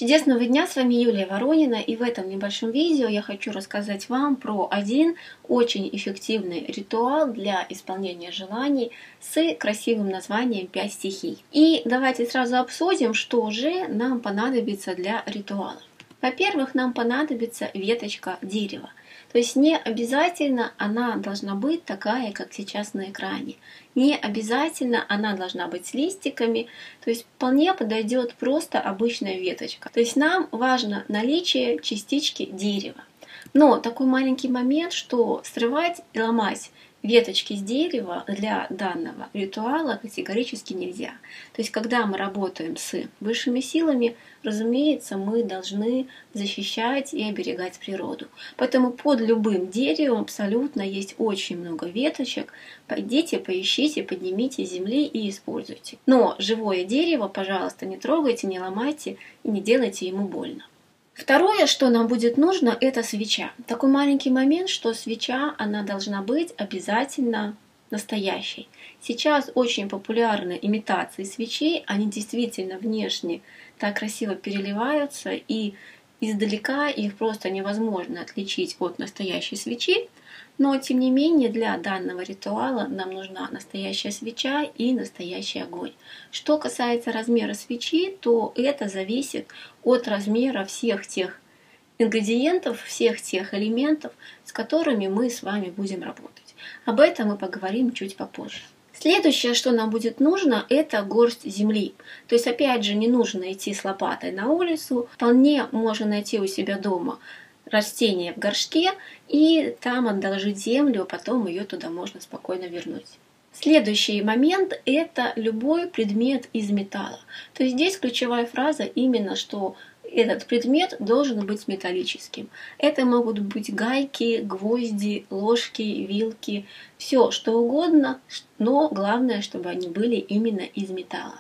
Чудесного дня, с вами Юлия Воронина, и в этом небольшом видео я хочу рассказать вам про один очень эффективный ритуал для исполнения желаний с красивым названием «5 стихий». И давайте сразу обсудим, что же нам понадобится для ритуала. Во-первых, нам понадобится веточка дерева. То есть не обязательно она должна быть такая, как сейчас на экране. Не обязательно она должна быть с листиками. То есть вполне подойдет просто обычная веточка. То есть нам важно наличие частички дерева. Но такой маленький момент, что срывать и ломать веточки с дерева для данного ритуала категорически нельзя. То есть, когда мы работаем с высшими силами, разумеется, мы должны защищать и оберегать природу. Поэтому под любым деревом абсолютно есть очень много веточек. Пойдите, поищите, поднимите с земли и используйте. Но живое дерево, пожалуйста, не трогайте, не ломайте и не делайте ему больно. Второе, что нам будет нужно, это свеча. Такой маленький момент, что свеча, она должна быть обязательно настоящей. Сейчас очень популярны имитации свечей, они действительно внешне так красиво переливаются, и издалека их просто невозможно отличить от настоящей свечи. Но, тем не менее, для данного ритуала нам нужна настоящая свеча и настоящий огонь. Что касается размера свечи, то это зависит от размера всех тех ингредиентов, всех тех элементов, с которыми мы с вами будем работать. Об этом мы поговорим чуть попозже. Следующее, что нам будет нужно, это горсть земли. То есть, опять же, не нужно идти с лопатой на улицу, вполне можно найти у себя дома растение в горшке и там отложить землю, а потом ее туда можно спокойно вернуть. Следующий момент – это любой предмет из металла. То есть здесь ключевая фраза именно, что этот предмет должен быть металлическим. Это могут быть гайки, гвозди, ложки, вилки, все что угодно, но главное, чтобы они были именно из металла.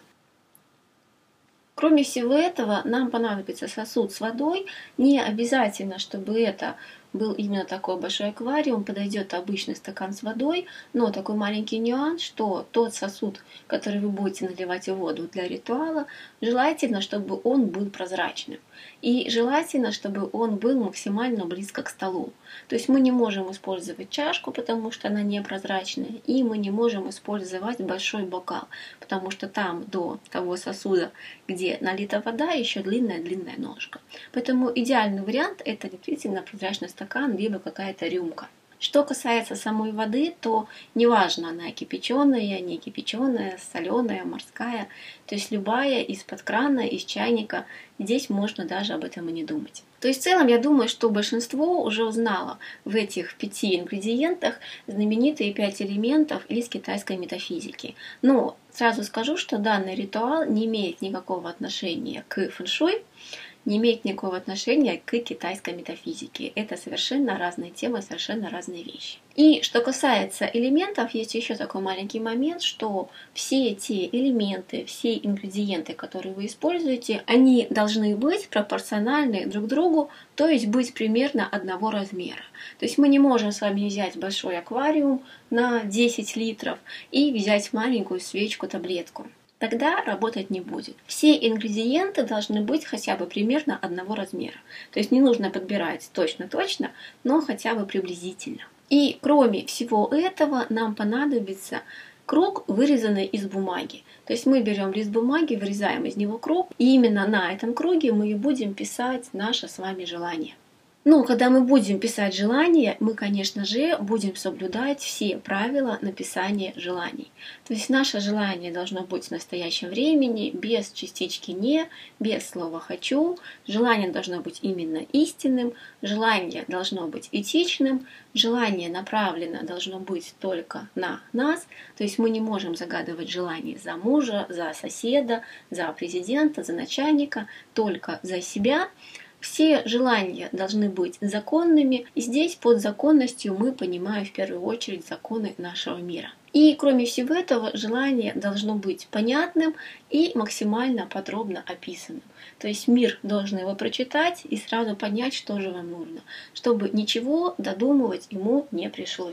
Кроме всего этого, нам понадобится сосуд с водой. Не обязательно, чтобы это был именно такой большой аквариум, подойдет обычный стакан с водой, но такой маленький нюанс, что тот сосуд, который вы будете наливать в воду для ритуала, желательно, чтобы он был прозрачным. И желательно, чтобы он был максимально близко к столу. То есть мы не можем использовать чашку, потому что она непрозрачная, и мы не можем использовать большой бокал, потому что там до того сосуда, где налита вода, еще длинная-длинная ножка. Поэтому идеальный вариант – это действительно прозрачный стакан, либо какая-то рюмка. Что касается самой воды, то неважно, она кипяченая, не кипяченая, соленая, морская, то есть любая из-под крана, из чайника, здесь можно даже об этом и не думать. То есть в целом я думаю, что большинство уже узнало в этих 5 ингредиентах знаменитые 5 элементов из китайской метафизики. Но сразу скажу, что данный ритуал не имеет никакого отношения к фэншуй, не имеет никакого отношения к китайской метафизике. Это совершенно разные темы, совершенно разные вещи. И что касается элементов, есть еще такой маленький момент, что все те элементы, все ингредиенты, которые вы используете, они должны быть пропорциональны друг другу, то есть быть примерно одного размера. То есть мы не можем с вами взять большой аквариум на 10 литров и взять маленькую свечку-таблетку. Тогда работать не будет. Все ингредиенты должны быть хотя бы примерно одного размера. То есть не нужно подбирать точно-точно, но хотя бы приблизительно. И кроме всего этого нам понадобится круг, вырезанный из бумаги. То есть мы берем лист бумаги, вырезаем из него круг, и именно на этом круге мы и будем писать наше с вами желание. Но когда мы будем писать желания, мы, конечно же, будем соблюдать все правила написания желаний. То есть наше желание должно быть в настоящем времени, без частички «не», без слова «хочу». Желание должно быть именно истинным, желание должно быть этичным, желание направлено должно быть только на нас. То есть мы не можем загадывать желание за мужа, за соседа, за президента, за начальника, только за себя. Все желания должны быть законными, и здесь под законностью мы понимаем в первую очередь законы нашего мира. И кроме всего этого, желание должно быть понятным и максимально подробно описанным. То есть мир должен его прочитать и сразу понять, что же вам нужно, чтобы ничего додумывать ему не пришлось.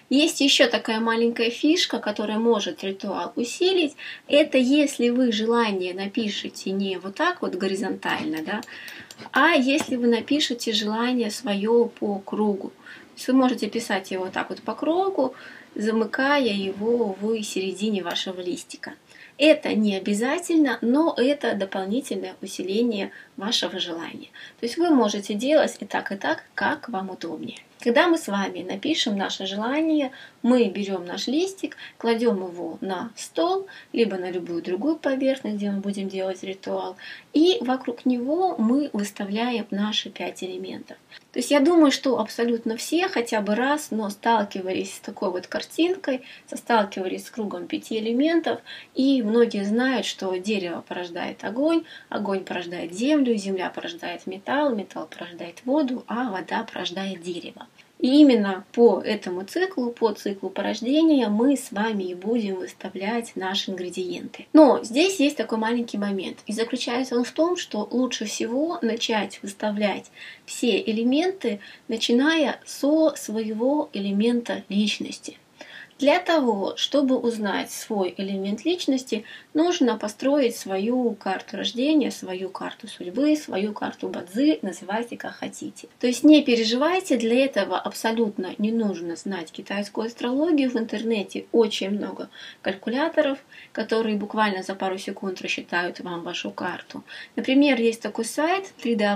Есть еще такая маленькая фишка, которая может ритуал усилить. Это если вы желание напишите не вот так вот горизонтально, да, а если вы напишете желание свое по кругу. То есть вы можете писать его вот так вот по кругу, замыкая его в середине вашего листика. Это не обязательно, но это дополнительное усиление вашего желания. То есть вы можете делать и так, как вам удобнее. Когда мы с вами напишем наше желание, мы берем наш листик, кладем его на стол, либо на любую другую поверхность, где мы будем делать ритуал, и вокруг него мы выставляем наши 5 элементов. То есть я думаю, что абсолютно все хотя бы раз, но сталкивались с такой вот картинкой, сталкивались с кругом 5 элементов, и многие знают, что дерево порождает огонь, огонь порождает землю, земля порождает металл, металл порождает воду, а вода порождает дерево. И именно по этому циклу, по циклу порождения мы с вами и будем выставлять наши ингредиенты. Но здесь есть такой маленький момент. И заключается он в том, что лучше всего начать выставлять все элементы, начиная со своего элемента личности. Для того, чтобы узнать свой элемент личности, нужно построить свою карту рождения, свою карту судьбы, свою карту Бадзи, называйте как хотите. То есть не переживайте, для этого абсолютно не нужно знать китайскую астрологию. В интернете очень много калькуляторов, которые буквально за пару секунд рассчитают вам вашу карту. Например, есть такой сайт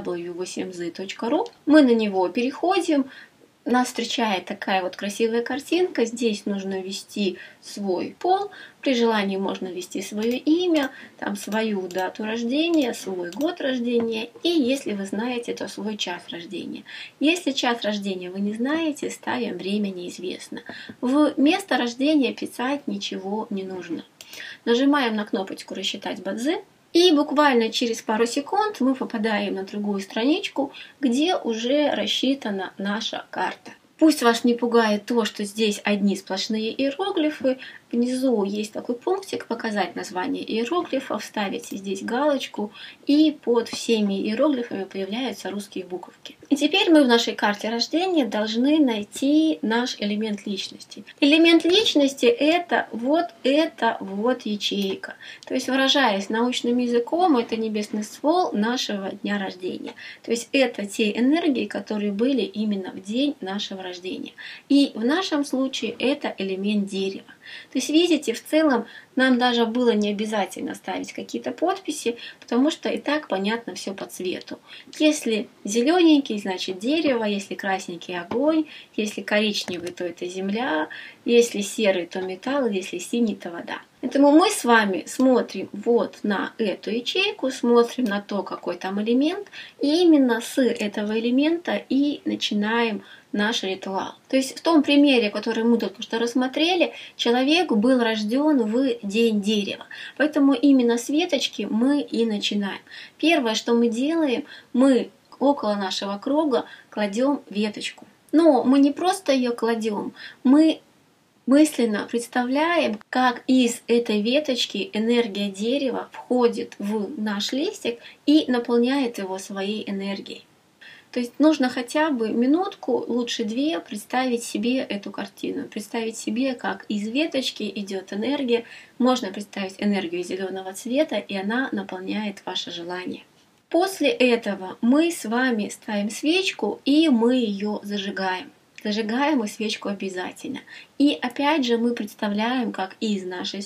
www.8z.ru. Мы на него переходим. Нас встречает такая вот красивая картинка. Здесь нужно ввести свой пол. При желании можно ввести свое имя, там свою дату рождения, свой год рождения. И если вы знаете, то свой час рождения. Если час рождения вы не знаете, ставим время неизвестно. В место рождения писать ничего не нужно. Нажимаем на кнопочку «Рассчитать Бадзи». И буквально через пару секунд мы попадаем на другую страничку, где уже рассчитана наша карта. Пусть вас не пугает то, что здесь одни сплошные иероглифы. Внизу есть такой пунктик «Показать название иероглифов», ставите здесь галочку, и под всеми иероглифами появляются русские буковки. И теперь мы в нашей карте рождения должны найти наш элемент личности. Элемент личности это вот ячейка. То есть, выражаясь научным языком, это небесный ствол нашего дня рождения. То есть это те энергии, которые были именно в день нашего рождения. И в нашем случае это элемент дерева. То есть, видите, в целом нам даже было не обязательно ставить какие-то подписи, потому что и так понятно все по цвету. Если зелененький, значит дерево, если красненький огонь, если коричневый, то это земля, если серый, то металл, если синий, то вода. Поэтому мы с вами смотрим вот на эту ячейку, смотрим на то, какой там элемент, и именно с этого элемента и начинаем наш ритуал. То есть в том примере, который мы только что рассмотрели, человек был рожден в день дерева. Поэтому именно с веточки мы и начинаем. Первое, что мы делаем, мы около нашего круга кладем веточку. Но мы не просто ее кладем, мы мысленно представляем, как из этой веточки энергия дерева входит в наш листик и наполняет его своей энергией. То есть нужно хотя бы минутку, лучше 2, представить себе эту картину. Представить себе, как из веточки идет энергия. Можно представить энергию зеленого цвета, и она наполняет ваше желание. После этого мы с вами ставим свечку, и мы ее зажигаем. Зажигаем мы свечку обязательно. И опять же мы представляем, как из нашей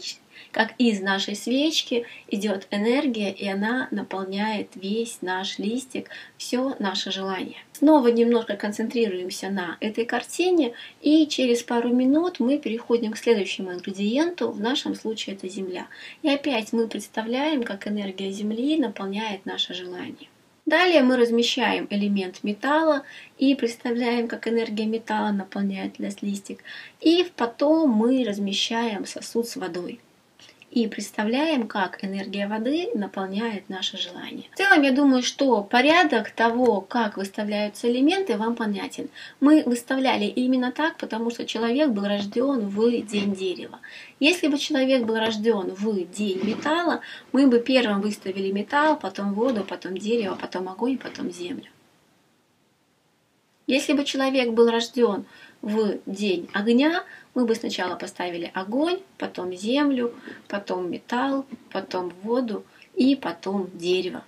свечки идет энергия, и она наполняет весь наш листик, все наше желание. Снова немножко концентрируемся на этой картине, и через пару минут мы переходим к следующему ингредиенту, в нашем случае это земля. И опять мы представляем, как энергия земли наполняет наше желание. Далее мы размещаем элемент металла и представляем, как энергия металла наполняет наш листик. И потом мы размещаем сосуд с водой. И представляем, как энергия воды наполняет наше желание. В целом, я думаю, что порядок того, как выставляются элементы, вам понятен. Мы выставляли именно так, потому что человек был рожден в день дерева. Если бы человек был рожден в день металла, мы бы первым выставили металл, потом воду, потом дерево, потом огонь, потом землю. Если бы человек был рожден в день огня, мы бы сначала поставили огонь, потом землю, потом металл, потом воду и потом дерево.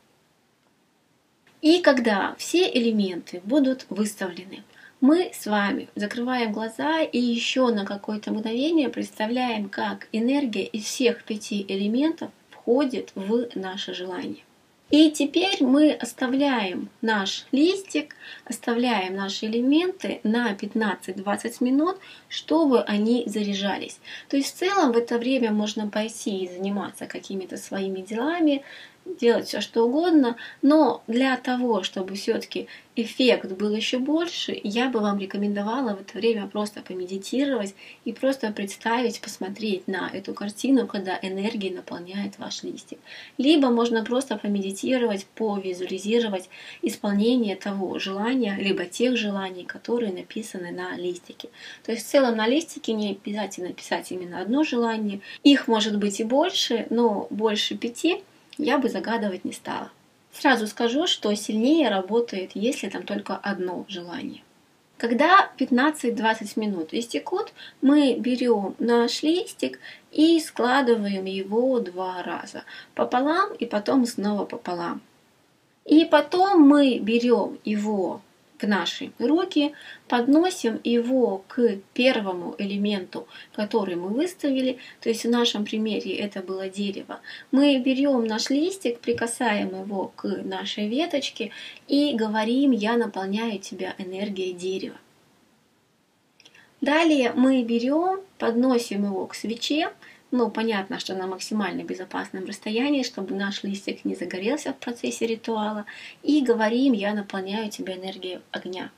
И когда все элементы будут выставлены, мы с вами закрываем глаза и еще на какое-то мгновение представляем, как энергия из всех 5 элементов входит в наше желание. И теперь мы оставляем наш листик, оставляем наши элементы на 15-20 минут, чтобы они заряжались. То есть в целом в это время можно пойти и заниматься какими-то своими делами, делать все что угодно, но для того, чтобы все-таки эффект был еще больше, я бы вам рекомендовала в это время просто помедитировать и просто представить, посмотреть на эту картину, когда энергия наполняет ваш листик. Либо можно просто помедитировать, повизуализировать исполнение того желания, либо тех желаний, которые написаны на листике. То есть в целом на листике не обязательно писать именно одно желание. Их может быть и больше, но больше 5 я бы загадывать не стала. Сразу скажу, что сильнее работает, если там только одно желание. Когда 15-20 минут истекут, мы берем наш листик и складываем его 2 раза. Пополам и потом снова пополам. И потом мы берем его в наши руки, подносим его к первому элементу, который мы выставили, то есть в нашем примере это было дерево. Мы берем наш листик, прикасаем его к нашей веточке и говорим: «Я наполняю тебя энергией дерева». Далее мы берем, подносим его к свече, но понятно, что на максимально безопасном расстоянии, чтобы наш листик не загорелся в процессе ритуала, и говорим: «Я наполняю тебя энергией огня».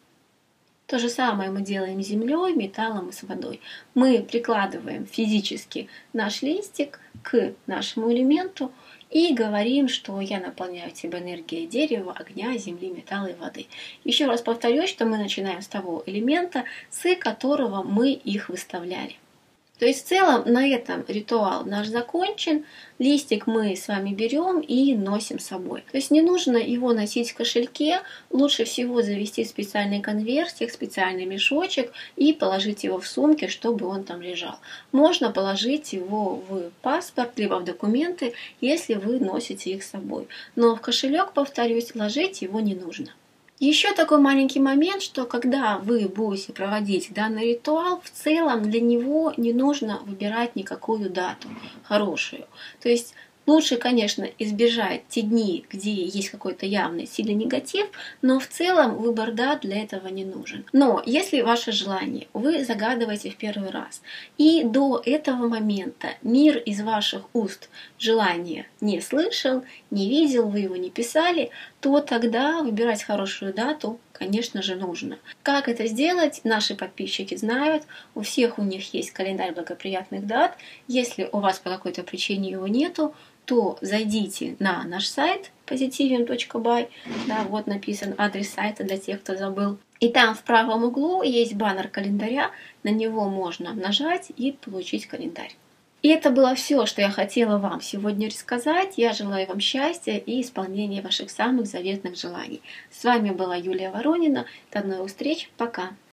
То же самое мы делаем с землей, металлом и с водой. Мы прикладываем физически наш листик к нашему элементу и говорим, что я наполняю тебя энергией дерева, огня, земли, металла и воды. Еще раз повторюсь, что мы начинаем с того элемента, с которого мы их выставляли. То есть в целом на этом ритуал наш закончен. Листик мы с вами берем и носим с собой. То есть не нужно его носить в кошельке. Лучше всего завести специальный конвертик, специальный мешочек и положить его в сумке, чтобы он там лежал. Можно положить его в паспорт, либо в документы, если вы носите их с собой. Но в кошелек, повторюсь, ложить его не нужно. Еще такой маленький момент, что когда вы будете проводить данный ритуал, в целом для него не нужно выбирать никакую дату хорошую. То есть лучше, конечно, избежать те дни, где есть какой-то явный сильный негатив, но в целом выбор дат для этого не нужен. Но если ваше желание вы загадываете в первый раз, и до этого момента мир из ваших уст желания не слышал, не видел, вы его не писали, то тогда выбирать хорошую дату, конечно же, нужно. Как это сделать, наши подписчики знают. У всех у них есть календарь благоприятных дат. Если у вас по какой-то причине его нету, то зайдите на наш сайт positivium.by, да, вот написан адрес сайта для тех, кто забыл. И там в правом углу есть баннер календаря, на него можно нажать и получить календарь. И это было все, что я хотела вам сегодня рассказать. Я желаю вам счастья и исполнения ваших самых заветных желаний. С вами была Юлия Воронина. До новых встреч. Пока.